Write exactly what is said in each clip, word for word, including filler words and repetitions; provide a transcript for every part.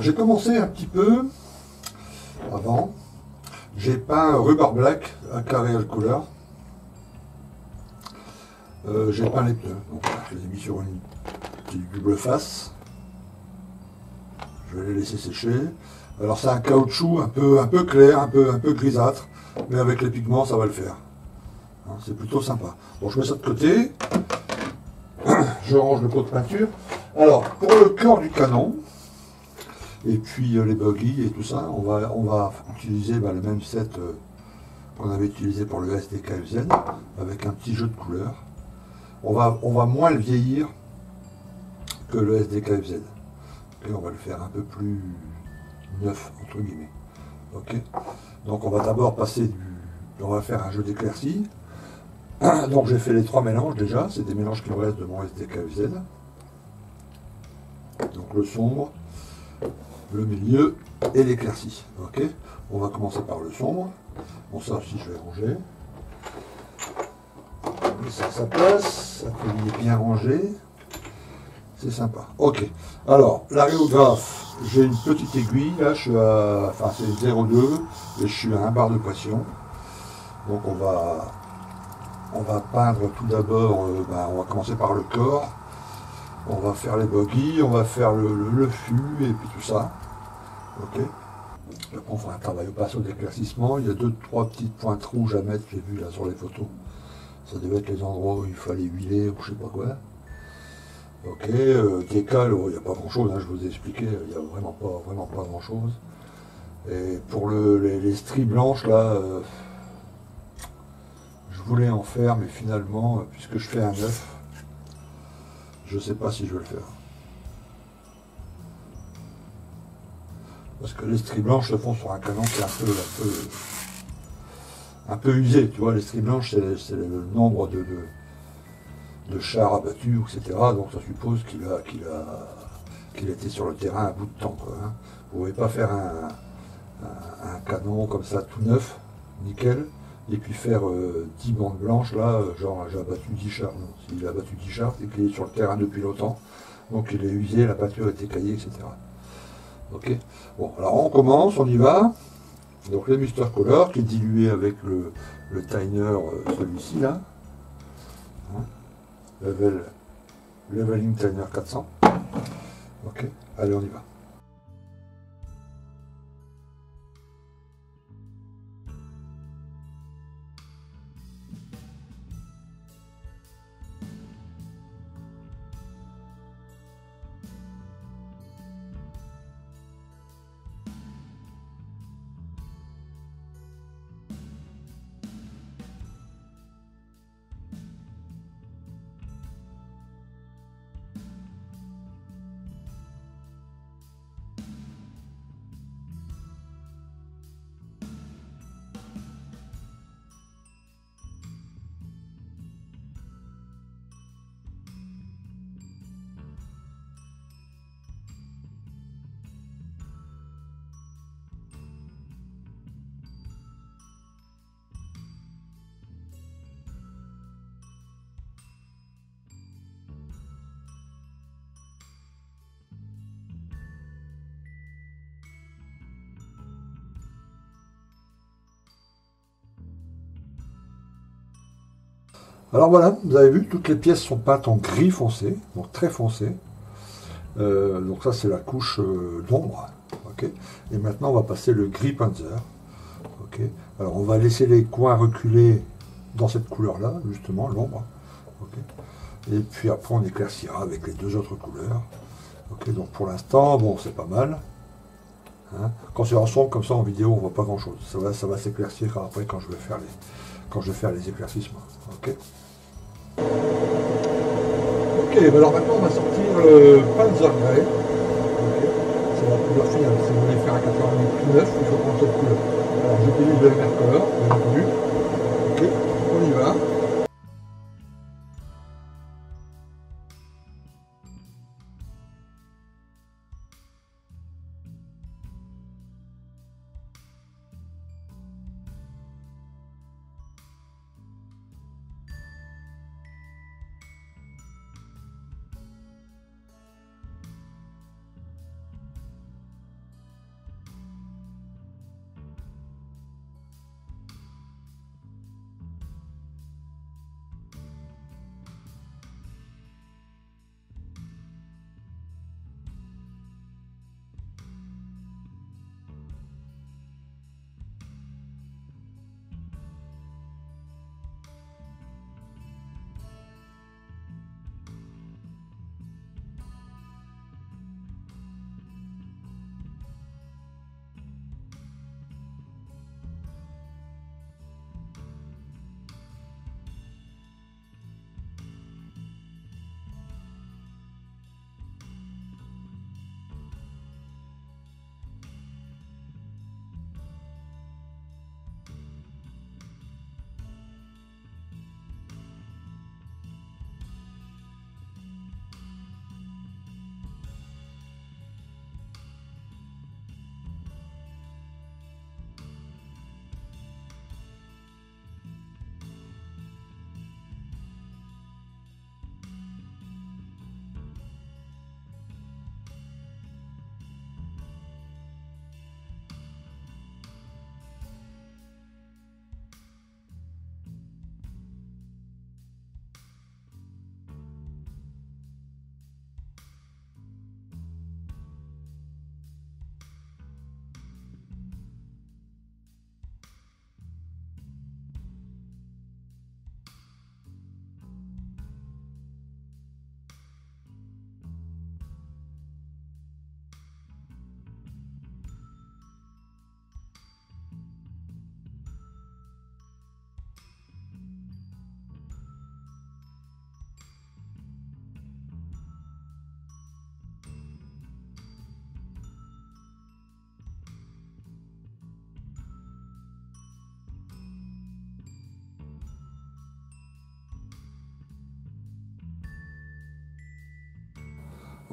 j'ai commencé un petit peu avant. J'ai peint Rubber Black à Carreal Couleur. Euh, j'ai peint les pneus. Donc, je les ai mis sur une petite double face. Je vais les laisser sécher. Alors c'est un caoutchouc un peu, un peu clair, un peu, un peu grisâtre, mais avec les pigments ça va le faire. Hein, c'est plutôt sympa. Bon, je mets ça de côté. Je range le pot de peinture. Alors, pour le cœur du canon, et puis euh, les buggy et tout ça, on va, on va utiliser bah, le même set euh, qu'on avait utilisé pour le S D K F Z, avec un petit jeu de couleurs. On va, on va moins le vieillir que le S D K F Z. Et on va le faire un peu plus neuf, entre guillemets. Ok. Donc on va d'abord passer du... On va faire un jeu d'éclaircies. Donc j'ai fait les trois mélanges déjà, c'est des mélanges qui me restent de mon S D K F Z. Donc le sombre, le milieu et l'éclaircie. Ok. On va commencer par le sombre. Bon, ça aussi je vais ranger. Et ça à sa place, ça fait il est bien rangé. C'est sympa. Ok. Alors, l'aréographe, j'ai une petite aiguille, là, je suis à, enfin c'est zéro virgule deux et je suis à un bar de pression. Donc on va, on va peindre tout d'abord, euh, ben, on va commencer par le corps, on va faire les bogies, on va faire le, le, le fût et puis tout ça. Ok. Après on fera un travail au pinceau d'éclaircissement, il y a deux, trois petites pointes rouges à mettre, j'ai vu là sur les photos. Ça devait être les endroits où il fallait huiler ou je sais pas quoi. Ok, euh, décal, il n'y a pas grand chose, hein, je vous ai expliqué, il n'y a vraiment pas, vraiment pas grand chose. Et pour le, les, les stries blanches là, euh, je voulais en faire, mais finalement, euh, puisque je fais un œuf, je ne sais pas si je vais le faire. Parce que les stries blanches se font sur un canon qui est un peu, un peu, un peu usé, tu vois, les stries blanches c'est le nombre de, de de chars abattus, et cetera. Donc ça suppose qu'il a, qu'il a, qu'il était sur le terrain un bout de temps. Quoi, hein. Vous ne pouvez pas faire un, un, un canon comme ça tout neuf, nickel, et puis faire euh, dix bandes blanches, là, genre j'ai abattu dix chars. Non, s'il a abattu dix chars, c'est qu'il est sur le terrain depuis longtemps. Donc il est usé, la peinture est écaillée, et cetera. Ok. Bon, alors on commence, on y va. Donc le Mister Color qui est dilué avec le, le Tiner, euh, celui-ci là. Hein. Level, Leveling Tiner quatre cents. Ok, allez on y va. Alors voilà, vous avez vu, toutes les pièces sont peintes en gris foncé, donc très foncé. Euh, donc ça c'est la couche euh, d'ombre. Okay. Et maintenant on va passer le gris Panzer. Okay. Alors on va laisser les coins reculer dans cette couleur-là, justement, l'ombre. Okay. Et puis après on éclaircira avec les deux autres couleurs. Okay. Donc pour l'instant, bon c'est pas mal. Hein. Quand c'est ensemble comme ça en vidéo, on voit pas grand-chose. Ça va, ça va s'éclaircir après quand je vais faire les, quand je vais faire les éclaircissements. Okay. Ok, alors maintenant on va sortir le Panzer Grey. Okay. C'est la couleur finale. Si vous voulez faire un quatre-vingt-dix plus neuf, il faut prendre cette couleur. Alors j'utilise le M R Color, bien entendu. Ok, on y va.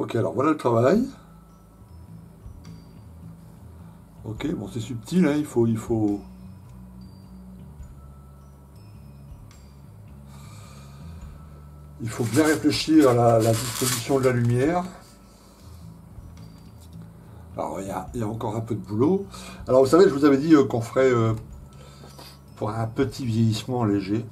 Ok, alors voilà le travail. Ok, bon c'est subtil, hein, il faut, il faut, il faut bien réfléchir à la, la disposition de la lumière. Alors il y, a, il y a encore un peu de boulot. Alors vous savez, je vous avais dit euh, qu'on ferait euh, pour un petit vieillissement léger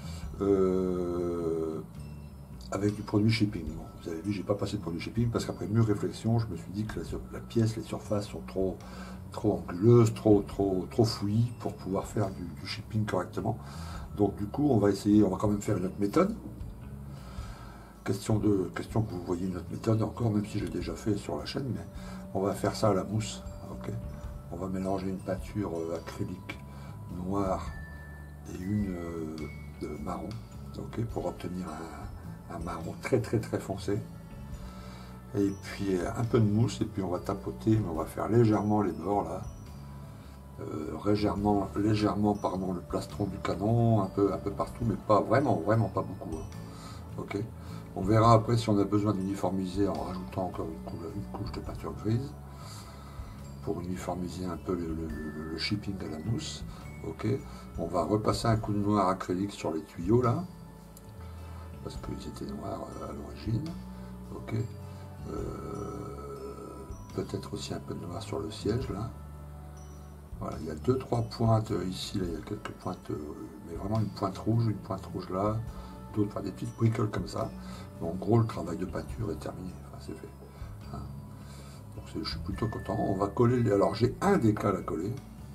euh, avec du produit shipping. Bon, vous avez vu, j'ai pas passé de produit shipping parce qu'après mûre réflexion, je me suis dit que la, la pièce, les surfaces sont trop, trop anguleuses, trop, trop, trop fouillis pour pouvoir faire du, du shipping correctement. Donc du coup, on va essayer, on va quand même faire une autre méthode. Question, de, question que vous voyez une autre méthode encore, même si j'ai déjà fait sur la chaîne, mais on va faire ça à la mousse. Okay, on va mélanger une peinture euh, acrylique noire et une euh, de marron, okay, pour obtenir un, un marron très très très foncé. Et puis un peu de mousse, et puis on va tapoter, mais on va faire légèrement les bords là. Euh, légèrement, légèrement pardon, le plastron du canon, un peu, un peu partout, mais pas vraiment, vraiment pas beaucoup. Hein. Okay. On verra après si on a besoin d'uniformiser en rajoutant encore une couche, une couche de peinture grise pour uniformiser un peu le, le, le shipping à la mousse. Okay. On va repasser un coup de noir acrylique sur les tuyaux là, parce qu'ils étaient noirs à l'origine. Okay. Euh, Peut-être aussi un peu de noir sur le siège là. Voilà, il y a deux trois pointes ici, là, il y a quelques pointes, mais vraiment une pointe rouge, une pointe rouge là, d'autres, enfin, des petites bricoles comme ça. Mais en gros, le travail de peinture est terminé, enfin, c'est fait. Hein. Donc je suis plutôt content. On va coller, les... alors j'ai un décal à coller,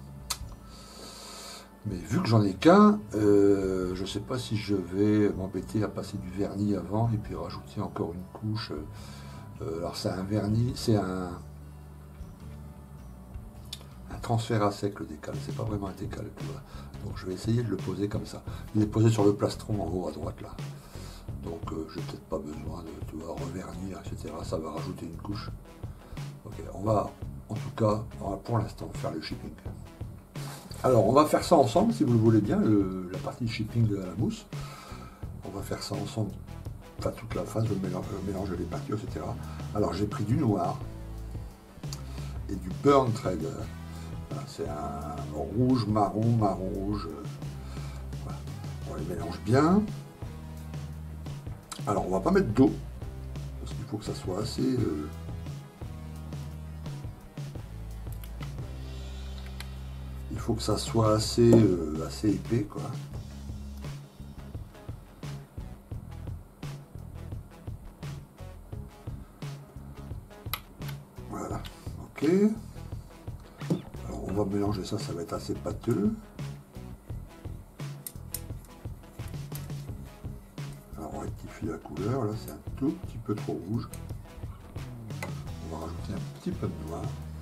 mais vu que j'en ai qu'un, euh, je ne sais pas si je vais m'embêter à passer du vernis avant et puis rajouter encore une couche. Euh, alors c'est un vernis, c'est un, un transfert à sec le décal, c'est pas vraiment un décal, tu vois. Donc je vais essayer de le poser comme ça. Il est posé sur le plastron en haut à droite là. Donc euh, j'ai peut-être pas besoin de, tu vois, revernir, et cetera. Ça va rajouter une couche. Ok, on va en tout cas, on va pour l'instant faire le shipping. Alors on va faire ça ensemble si vous le voulez bien, le, la partie shipping de la mousse. On va faire ça ensemble, enfin toute la phase de mélange, mélange des peintures, et cetera. Alors j'ai pris du noir et du burn thread. Voilà, c'est un rouge, marron, marron, rouge. Voilà. On les mélange bien. Alors on va pas mettre d'eau, parce qu'il faut que ça soit assez... Euh, il faut que ça soit assez, euh, assez épais, quoi. Voilà, ok. Alors on va mélanger ça, ça va être assez pâteux. Alors on rectifie la couleur, là c'est un tout petit peu trop rouge. On va rajouter un petit peu de noir.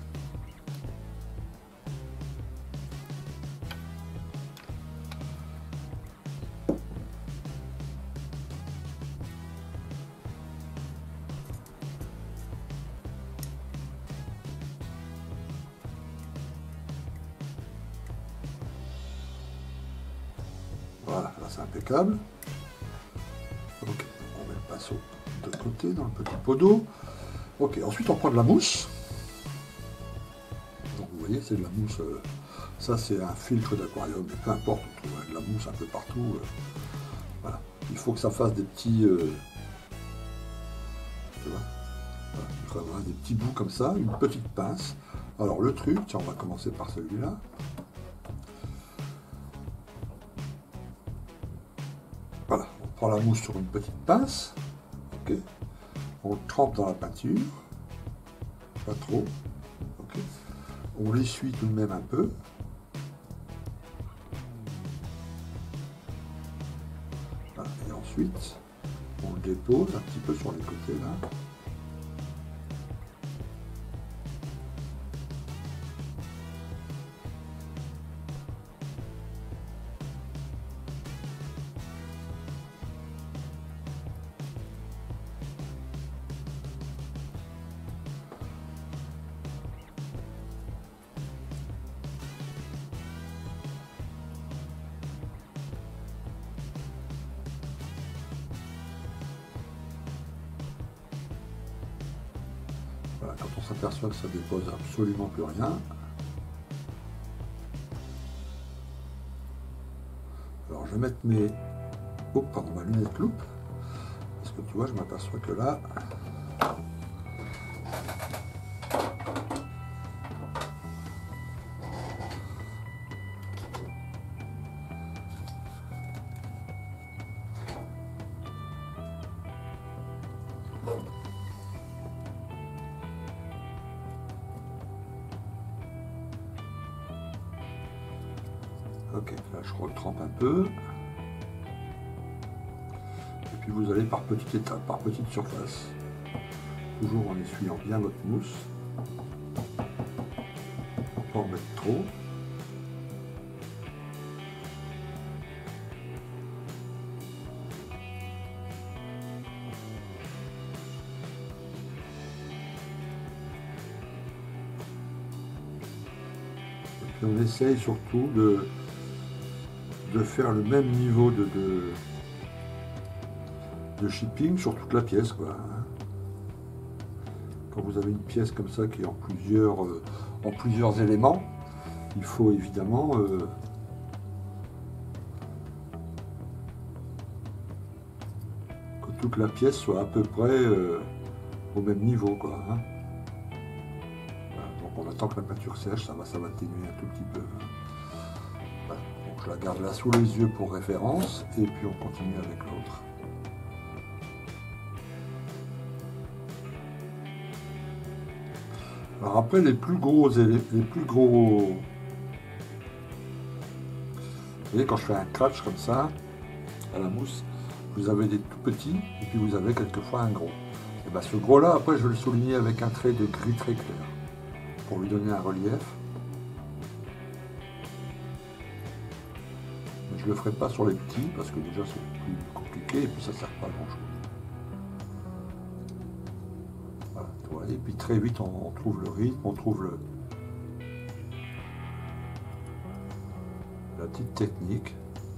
Voilà, là c'est impeccable. Ok, on met le pinceau de côté dans le petit pot d'eau. Ok, ensuite on prend de la mousse. Donc vous voyez, c'est de la mousse. Euh, ça c'est un filtre d'aquarium, mais peu importe, on trouve de la mousse un peu partout. Euh, voilà. Il faut que ça fasse des petits. Euh, tu vois, voilà, il faut avoir des petits bouts comme ça, une petite pince. Alors le truc, tiens, on va commencer par celui-là. Voilà, on prend la mousse sur une petite pince, ok. On le trempe dans la peinture, pas trop, ok. On l'essuie tout de même un peu. Voilà. Et ensuite, on le dépose un petit peu sur les côtés là. Voilà, quand on s'aperçoit que ça dépose absolument plus rien. Alors je vais mettre mes... Oh, pardon, ma lunette loupe. Parce que tu vois, je m'aperçois que là... Ok, là je retrempe un peu. Et puis vous allez par petites étapes, par petites surfaces. Toujours en essuyant bien votre mousse. Pas en mettre trop. Et puis on essaye surtout de de faire le même niveau de, de, de shipping sur toute la pièce, quoi. Quand vous avez une pièce comme ça qui est en plusieurs, euh, en plusieurs éléments, il faut évidemment euh, que toute la pièce soit à peu près euh, au même niveau, quoi. Hein. Voilà, donc on attend que la peinture sèche, ça va, ça va atténuer un tout petit peu. Voilà. Donc je la garde là sous les yeux pour référence, et puis on continue avec l'autre. Alors après, les plus gros, les, les plus gros, vous voyez, quand je fais un cratch comme ça, à la mousse, vous avez des tout petits, et puis vous avez quelquefois un gros. Et bien ce gros là, après je vais le souligner avec un trait de gris très clair, pour lui donner un relief. Mais je ne le ferai pas sur les petits, parce que déjà c'est plus compliqué, et puis ça ne sert pas à grand chose. Voilà, et puis très vite on, on trouve le rythme, on trouve le, la petite technique.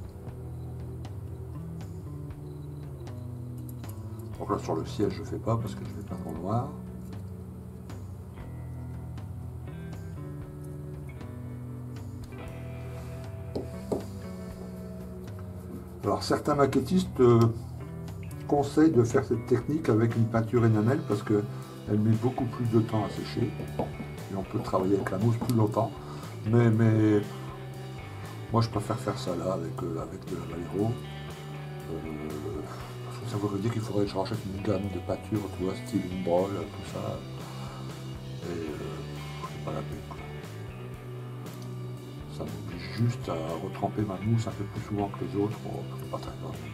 Donc là sur le siège je ne fais pas parce que je vais peindre en noir. Alors certains maquettistes euh, conseillent de faire cette technique avec une peinture énamel parce que elle met beaucoup plus de temps à sécher et on peut travailler avec la mousse plus longtemps. Mais, mais moi je préfère faire ça là avec, euh, avec de la Vallejo. Euh, parce que ça voudrait dire qu'il faudrait que je rachète une gamme de peinture, tu vois, style Umbral, tout ça. Et euh, c'est pas la peine, quoi. Ça m'oblige juste à retremper ma mousse un peu plus souvent que les autres, pour c'est pas très grave non plus.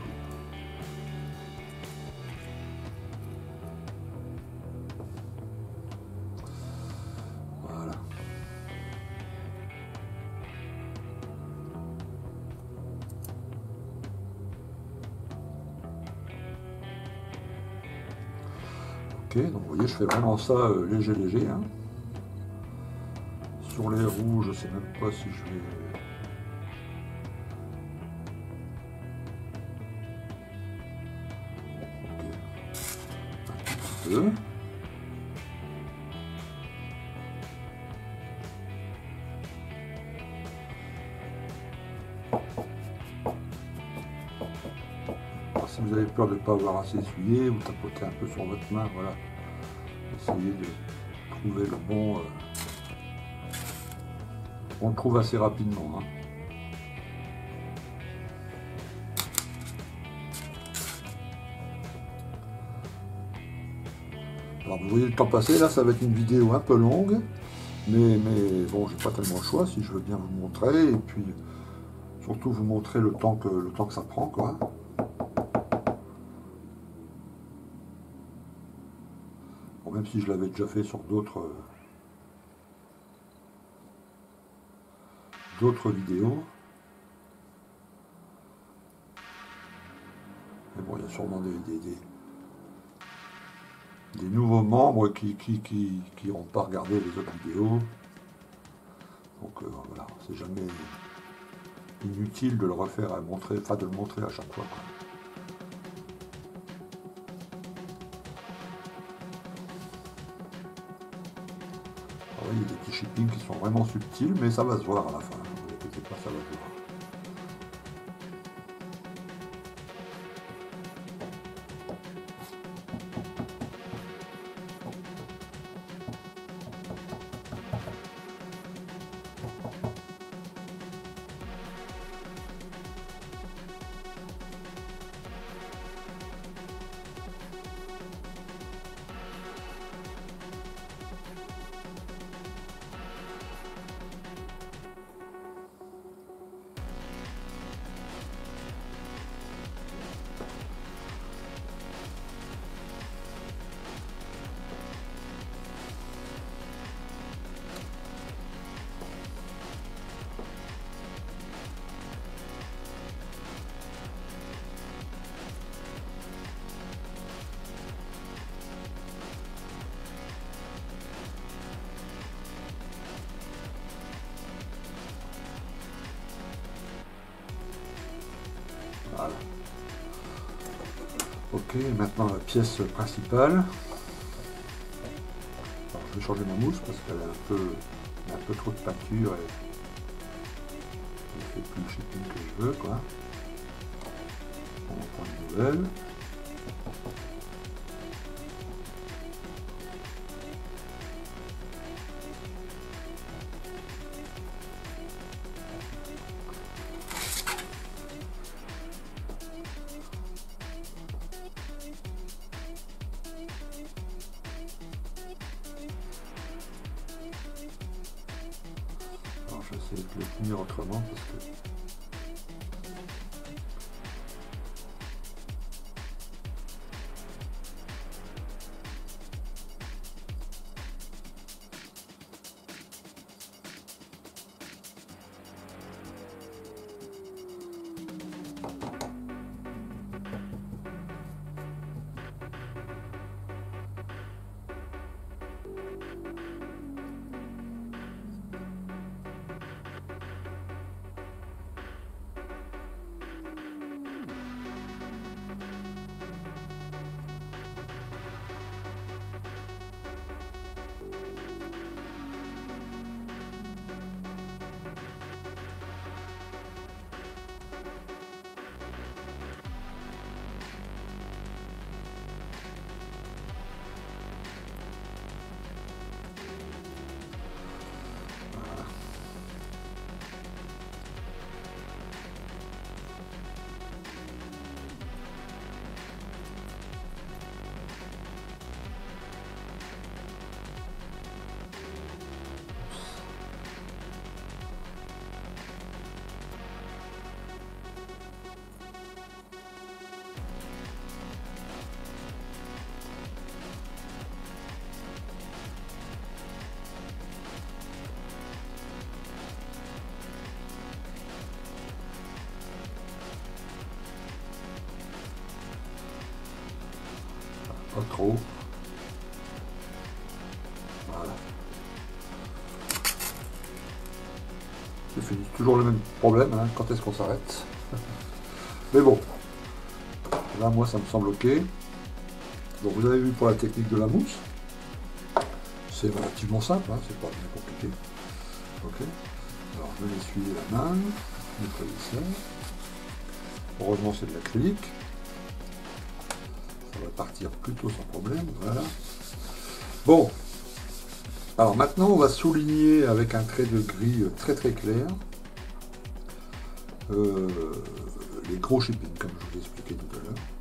Ok, donc vous voyez, je fais vraiment ça euh, léger léger. Hein. Sur les rouges, je sais même pas si je vais. Ok. Un petit peu. Alors, si vous avez peur de ne pas avoir assez essuyé, vous tapotez un peu sur votre main, voilà. Essayez de trouver le bon. Euh... On le trouve assez rapidement. Hein. Alors vous voyez le temps passer, là ça va être une vidéo un peu longue, mais, mais bon, j'ai pas tellement le choix si je veux bien vous montrer, et puis surtout vous montrer le temps que, le temps que ça prend, quoi. Bon, même si je l'avais déjà fait sur d'autres d'autres vidéos. Mais bon, il y a sûrement des, des, des, des nouveaux membres qui qui, qui, qui n'ont pas regardé les autres vidéos. Donc euh, voilà, c'est jamais inutile de le refaire à montrer, enfin de le montrer à chaque fois, quoi. shipping qui sont vraiment subtils, mais ça va se voir à la fin. Ne vous inquiétez pas, ça va se voir. Voilà. Ok, maintenant la pièce principale. Alors, je vais changer ma mousse parce qu'elle a un peu, un peu trop de peinture et elle fait plus le shipping que je veux, quoi. On va prendre une nouvelle. J'essaie de le tenir autrement parce que pas trop. Voilà. C'est fini. Toujours le même problème, hein. Quand est-ce qu'on s'arrête? Mais bon. Là, moi, ça me semble ok. Donc, vous avez vu pour la technique de la mousse. C'est relativement simple, hein. C'est pas bien compliqué. Ok. Alors, je vais essuyer la main. Nettoyer. Heureusement, c'est de l'acrylique. Ça va partir plutôt sans problème. Voilà. Bon. Alors maintenant, on va souligner avec un trait de gris très très clair euh, les gros shipping, comme je vous ai expliqué tout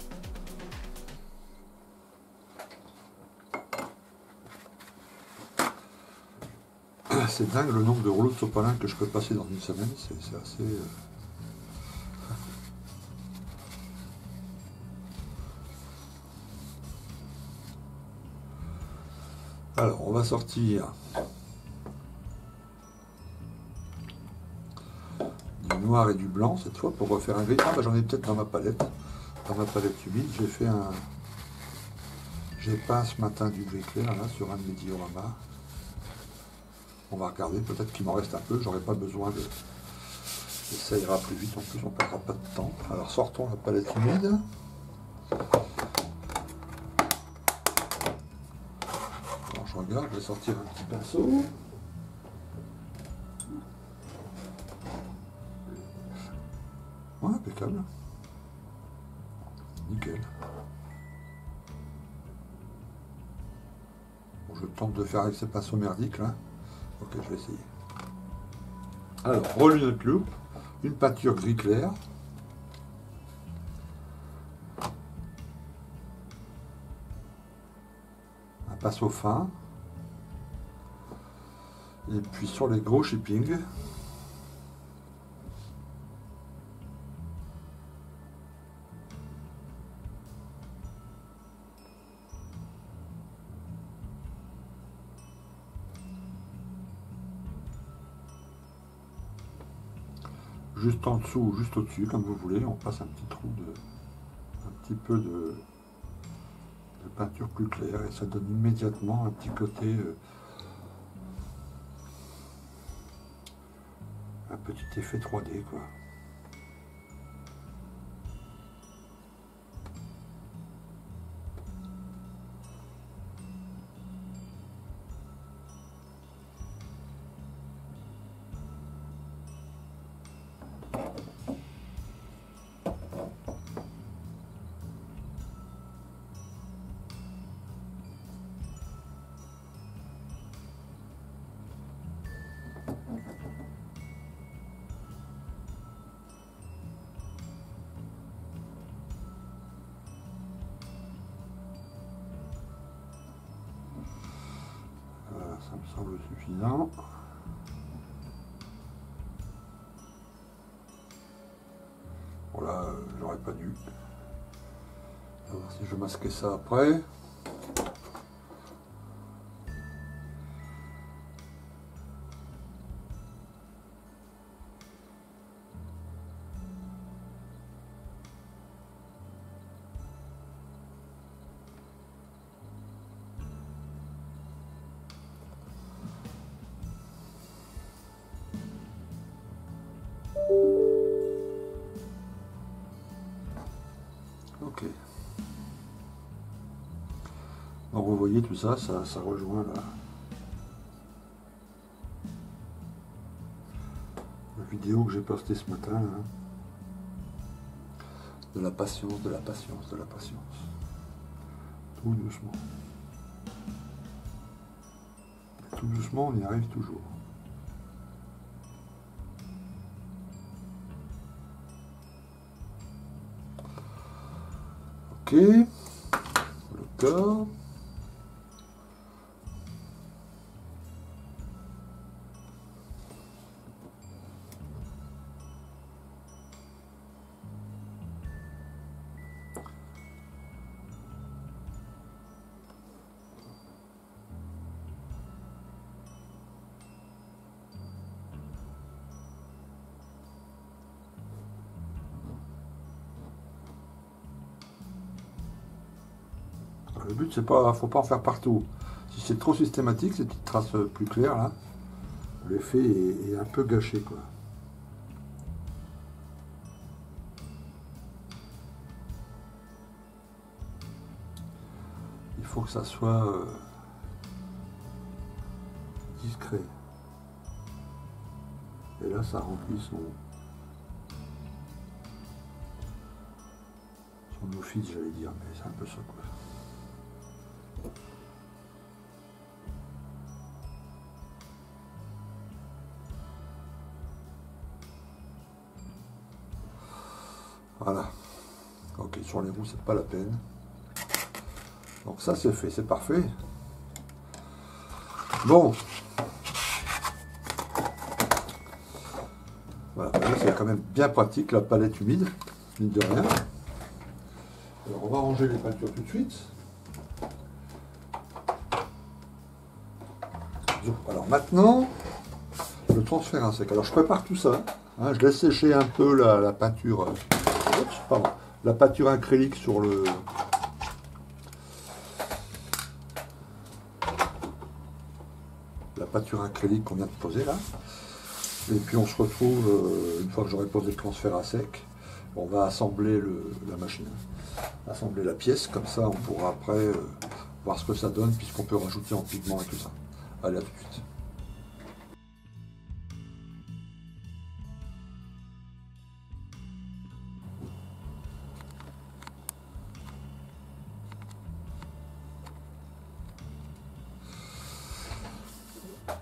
à l'heure. C'est dingue le nombre de rouleaux de sopalin que je peux passer dans une semaine, c'est assez... Euh... Alors, on va sortir du noir et du blanc cette fois pour refaire un gris. Ah, bah, j'en ai peut-être dans ma palette. Dans ma palette humide, j'ai fait un... J'ai peint ce matin du gris clair là sur un de mes dioramas. On va regarder, peut-être qu'il m'en reste un peu, j'aurai pas besoin de... Et ça ira plus vite, en plus on ne perdra pas de temps. Alors sortons la palette humide. Alors je regarde, je vais sortir un petit pinceau. impeccable. Nickel. Bon, je tente de faire avec ces pinceaux merdiques là. Ok, je vais essayer. Alors, roll notre loupe, une peinture gris clair. Un pinceau fin. Et puis sur les gros shipping. Juste en dessous ou juste au-dessus, comme vous voulez, on passe un petit trou de, un petit peu de, de peinture plus claire et ça donne immédiatement un petit côté, euh, un petit effet trois D quoi. Ça me semble suffisant. Voilà, euh, j'aurais pas dû. On va voir si je masquais ça après. Ok. Donc vous voyez tout ça, ça, ça rejoint la, la vidéo que j'ai postée ce matin. Hein. De la patience, de la patience, de la patience. Tout doucement. Tout doucement, on y arrive toujours. Ok. Le corps. Le but, c'est pas, faut pas en faire partout. Si c'est trop systématique, ces petites traces plus claires là, l'effet est, est un peu gâché quoi. Il faut que ça soit euh, discret. Et là, ça remplit son, son office, j'allais dire, mais c'est un peu ça quoi. Voilà. Ok, sur les roues, c'est pas la peine. Donc ça, c'est fait, c'est parfait. Bon. Voilà, c'est quand même bien pratique, la palette humide, mine de rien. Alors, on va ranger les peintures tout de suite. Alors maintenant, le transfert à sec. Alors je prépare tout ça. Hein, je laisse sécher un peu la, la peinture. Oups, pardon, la peinture acrylique sur le. La peinture acrylique qu'on vient de poser là. Et puis on se retrouve, euh, une fois que j'aurai posé le transfert à sec, on va assembler le, la machine. Assembler la pièce, comme ça on pourra après euh, voir ce que ça donne, puisqu'on peut rajouter en pigment et tout ça. Allez, à tout de suite.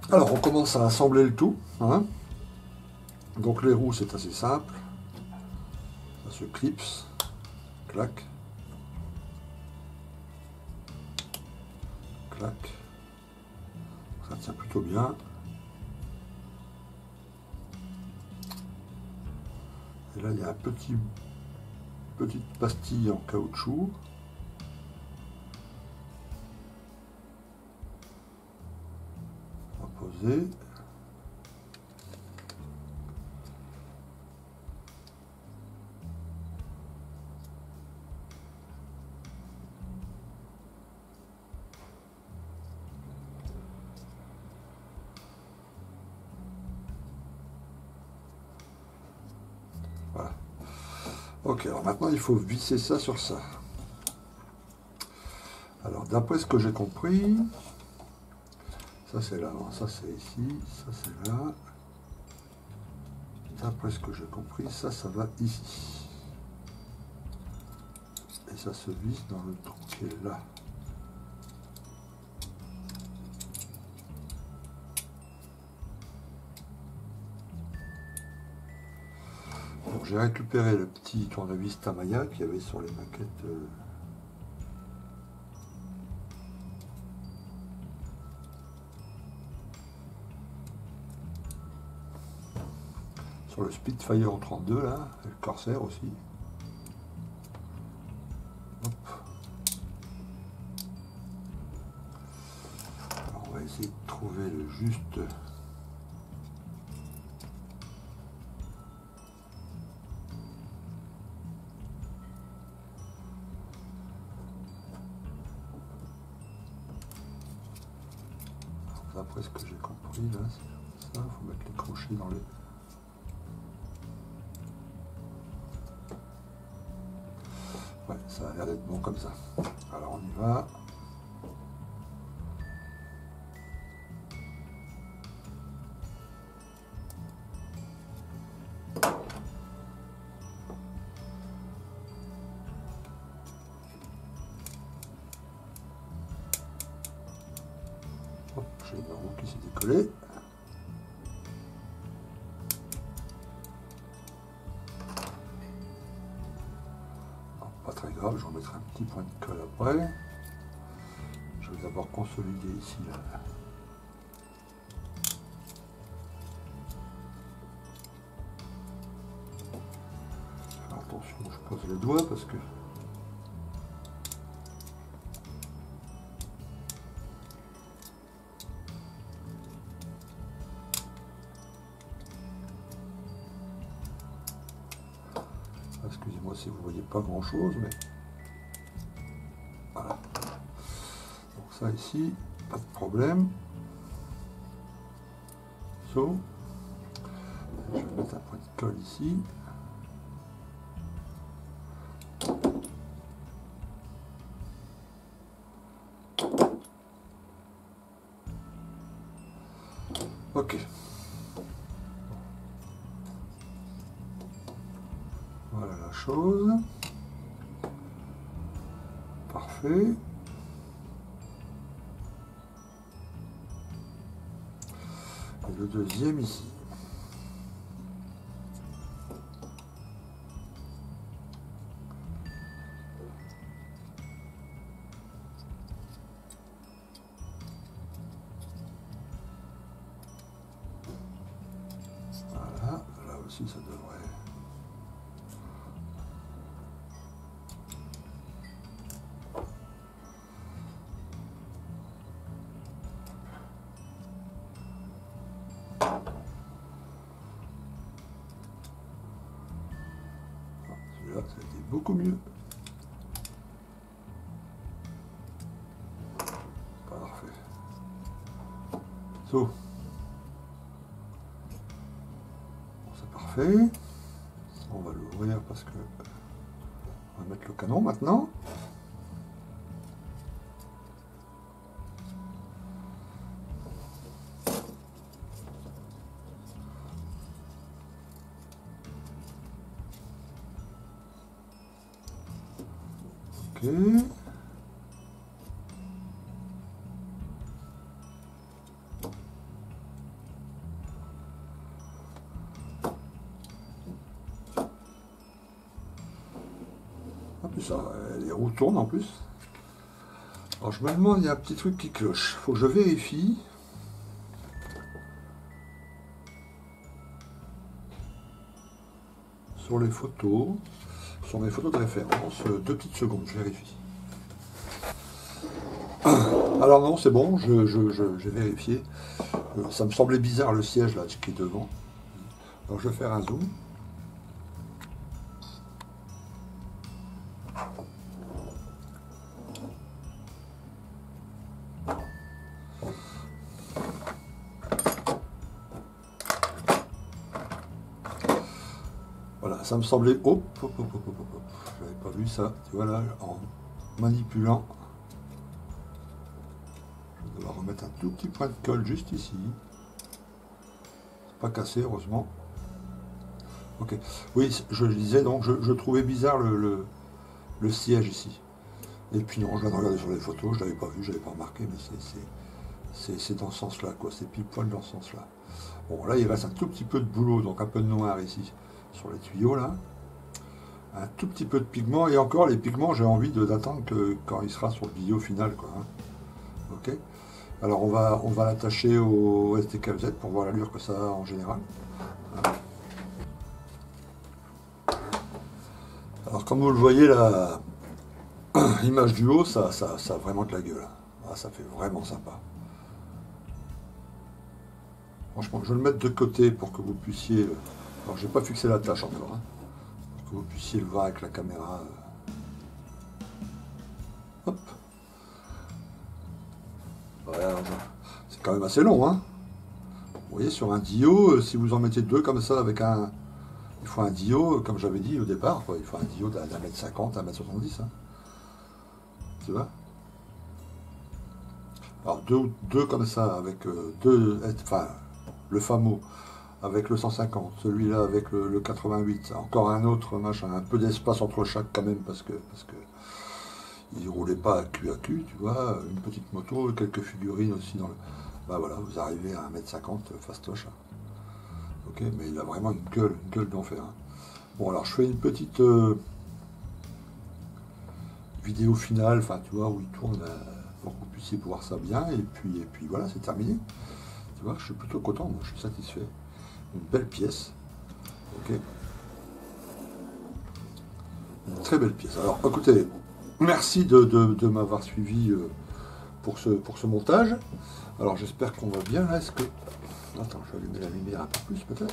Alors, on commence à assembler le tout. Hein. Donc, les roues, c'est assez simple. Ça se clipse. Clac. Clac. Ça tient plutôt bien. Et là, il y a un petit, petite pastille en caoutchouc. On va poser. Voilà. Ok, alors maintenant il faut visser ça sur ça. Alors d'après ce que j'ai compris, ça c'est là, ça c'est ici, ça c'est là. D'après ce que j'ai compris, ça, ça va ici. Et ça se visse dans le trou qui est là. Donc j'ai récupéré le petit tournevis Tamiya qu'il y avait sur les maquettes. Euh, sur le Spitfire trente-deux là, et le Corsair aussi. Hop. Alors on va essayer de trouver le juste. D'après ce que j'ai compris là, c'est ça, il faut mettre les crochets dans les. Ouais, ça a l'air d'être bon comme ça. Alors on y va. Hop, j'ai une roue qui s'est décollée. Pas très grave, je remettrai un petit point de colle après. Je vais d'abord consolider ici là. Faire attention, je pose les doigts parce que excusez-moi si vous ne voyez pas grand chose, mais voilà. Donc ça ici, pas de problème. So, je vais mettre un point de colle ici. Ok. Voilà la chose. Parfait. Et le deuxième ici. Voilà, là aussi ça devrait. Celui-là, ça a été beaucoup mieux. Parfait. So. Bon, c'est parfait. On va l'ouvrir parce que on va mettre le canon maintenant. Ok. C'est ça, les roues tournent en plus. Alors je me demande, il y a un petit truc qui cloche. Faut que je vérifie. Sur les photos, sur mes photos de référence, deux petites secondes, je vérifie. Alors non, c'est bon, je, je, je, j'ai vérifié. Alors, ça me semblait bizarre le siège là qui est devant. Alors je vais faire un zoom. Voilà, ça me semblait... Hop, hop, hop, hop, hop, hop. J'avais pas vu ça. Tu vois là, en manipulant. Je vais devoir remettre un tout petit point de colle juste ici. Pas cassé, heureusement. Ok. Oui, je disais donc, je, je trouvais bizarre le, le, le siège ici. Et puis non, je viens de regarder sur les photos, je l'avais pas vu, je l'avais pas remarqué, mais c'est dans ce sens-là, quoi. C'est pile poil dans ce sens-là. Bon, là, il reste un tout petit peu de boulot, donc un peu de noir ici, sur les tuyaux, là. Un tout petit peu de pigment, et encore, les pigments, j'ai envie d'attendre que quand il sera sur le vidéo final, quoi. Hein. Ok. Alors, on va, on va l'attacher au S D K Z pour voir l'allure que ça a en général. Hein. Alors, comme vous le voyez, là, l'image du haut, ça, ça, ça a vraiment de la gueule. Ah, ça fait vraiment sympa. Franchement, je vais le mettre de côté pour que vous puissiez... Alors, j'ai pas fixé la tâche encore. Hein, pour que vous puissiez le voir avec la caméra. Hop. Voilà, c'est quand même assez long. Hein. Vous voyez, sur un Dio, si vous en mettez deux comme ça avec un... Il faut un Dio, comme j'avais dit au départ, quoi. Il faut un Dio d'un mètre cinquante, un mètre soixante-dix. Hein. Tu vois? Alors deux, deux comme ça, avec euh, deux, enfin le fameux avec le cent cinquante, celui-là avec le, le quatre-vingt-huit, encore un autre machin, un peu d'espace entre chaque quand même parce que parce que il roulait pas à cul à cul, tu vois, une petite moto, quelques figurines aussi dans le. Bah voilà, vous arrivez à un mètre cinquante fastoche. Ok, mais il a vraiment une gueule, une gueule d'enfer. Hein. Bon alors je fais une petite euh, vidéo finale, enfin tu vois, où il tourne. Euh, pour que vous puissiez voir ça bien, et puis, et puis voilà, c'est terminé. Tu vois, je suis plutôt content, moi, je suis satisfait. Une belle pièce. Ok. Une très belle pièce. Alors, écoutez, merci de, de, de m'avoir suivi euh, pour, ce, pour ce montage. Alors, j'espère qu'on va bien. Est-ce que... Attends, je vais allumer la lumière un peu plus, peut-être.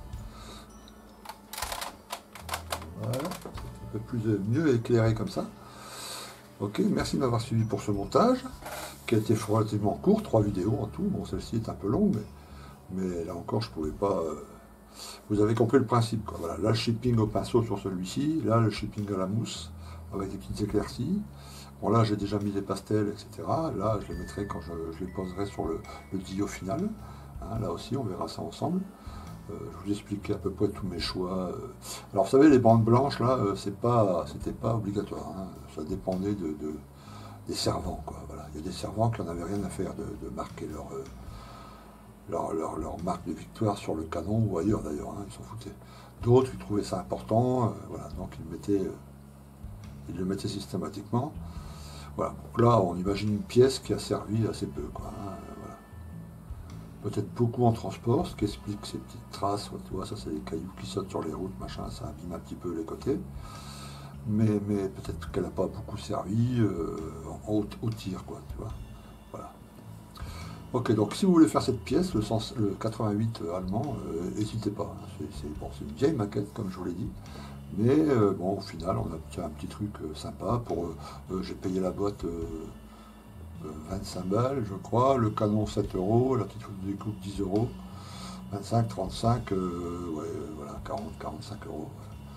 Voilà, c'est un peu plus, mieux éclairé comme ça. Ok, merci de m'avoir suivi pour ce montage, qui a été relativement court, trois vidéos en tout. Bon, celle-ci est un peu longue, mais, mais là encore, je ne pouvais pas... Euh... Vous avez compris le principe, quoi. Voilà, là, le shipping au pinceau sur celui-ci, là, le shipping à la mousse, avec des petites éclaircies. Bon, là, j'ai déjà mis des pastels, et cetera. Là, je les mettrai quand je, je les poserai sur le, le Dio final. Hein, là aussi, on verra ça ensemble. Euh, je vous expliquais à peu près tous mes choix. Alors vous savez, les bandes blanches, là, euh, c'est pas, c'était pas obligatoire. Hein. Ça dépendait de, de, des servants, quoi. Voilà. Il y a des servants qui n'en avaient rien à faire de, de marquer leur, euh, leur, leur, leur marque de victoire sur le canon ou ailleurs d'ailleurs. Hein. Ils s'en foutaient. D'autres, ils trouvaient ça important. Euh, voilà. Donc ils, mettaient, euh, ils le mettaient systématiquement. Voilà. Donc là, on imagine une pièce qui a servi assez peu, quoi. Hein. Peut-être beaucoup en transport, ce qui explique ces petites traces, tu vois, ça c'est des cailloux qui sautent sur les routes, machin, ça abîme un petit peu les côtés. Mais, mais peut-être qu'elle n'a pas beaucoup servi euh, au, au tir, quoi, tu vois. Voilà. Ok, donc si vous voulez faire cette pièce, le, sens, le quatre-vingt-huit allemand, n'hésitez euh, pas. Hein, c'est bon, une vieille maquette, comme je vous l'ai dit. Mais euh, bon, au final, on a obtient un petit truc euh, sympa. Pour, euh, j'ai payé la boîte... Euh, vingt-cinq balles, je crois, le canon sept euros, la petite photo de découpe dix euros, vingt-cinq, trente-cinq, euh, ouais, voilà, quarante, quarante-cinq euros.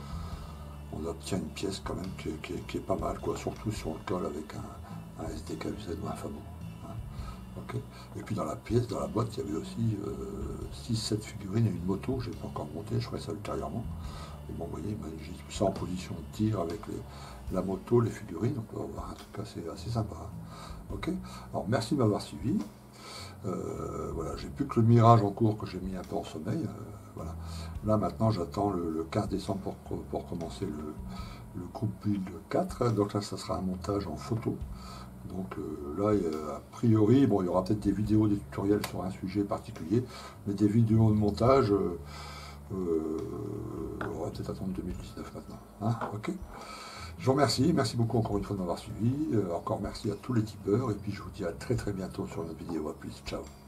On obtient une pièce quand même qui est, qui est, qui est pas mal, quoi, surtout sur le col avec un, un S D K Z ou un Fabo. Hein. Okay. Et puis dans la pièce, dans la boîte, il y avait aussi euh, six sept figurines et une moto, je n'ai pas encore monté, je ferai ça ultérieurement. Et bon, vous voyez, j'ai tout ça en position de tir avec les, la moto, les figurines, donc on va avoir un truc assez, assez sympa. Hein. Ok, alors merci de m'avoir suivi. Euh, voilà, j'ai plus que le mirage en cours que j'ai mis un peu en sommeil. Euh, voilà. Là maintenant j'attends le, le quinze décembre pour, pour commencer le, le coupe build quatre, donc là ça sera un montage en photo. Donc euh, là, il y a, a priori, bon, il y aura peut-être des vidéos, des tutoriels sur un sujet particulier, mais des vidéos de montage, euh, euh, on va peut-être attendre deux mille dix-neuf maintenant. Hein, ok. Je vous remercie, merci beaucoup encore une fois de m'avoir suivi, euh, encore merci à tous les tipeurs, et puis je vous dis à très très bientôt sur une autre vidéo, à plus, ciao.